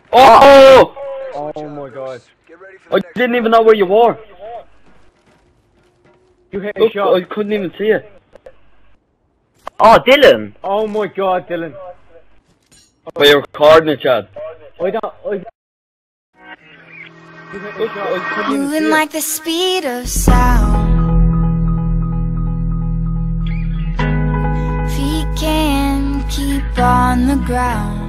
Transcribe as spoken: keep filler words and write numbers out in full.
Oh! Oh my god. I didn't even know where you were. You hit a Look, shot. I couldn't even see it. Oh, Dylan! Oh my god, Dylan. But you're recording it, Chad. I don't. I... You hit a Look, shot. I couldn't even Moving see like it. the speed of sound. Feet can't keep on the ground.